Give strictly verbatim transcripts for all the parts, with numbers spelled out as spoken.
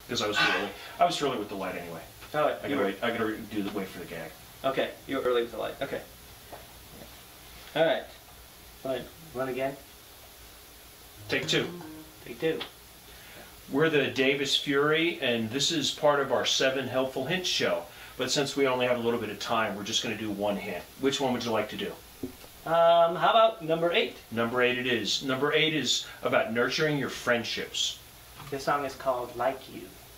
because I was too early. I was too early with the light anyway. Oh, I gotta wait. I gotta do the wait for the gag. Okay, you were early with the light. Okay. All right. Fine. Run again. Take two. Take two. We're the Davis Fuhry, and this is part of our seven helpful hints show. But since we only have a little bit of time, we're just going to do one hint. Which one would you like to do? Um, how about number eight? Number eight it is. Number eight is about nurturing your friendships. This song is called Like You.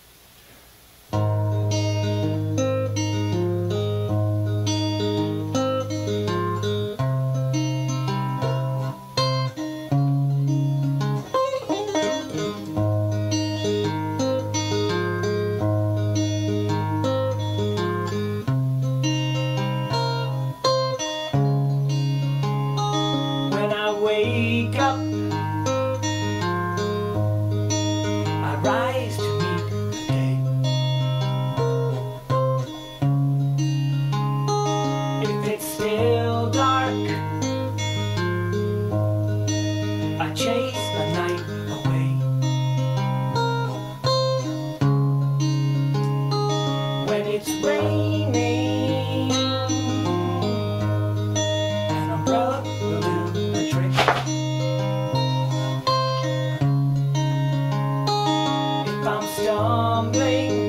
Wake up, I rise to meet the day. If it's still dark, I chase the night away. When it's raining, an umbrella will do the trick. I'm stumbling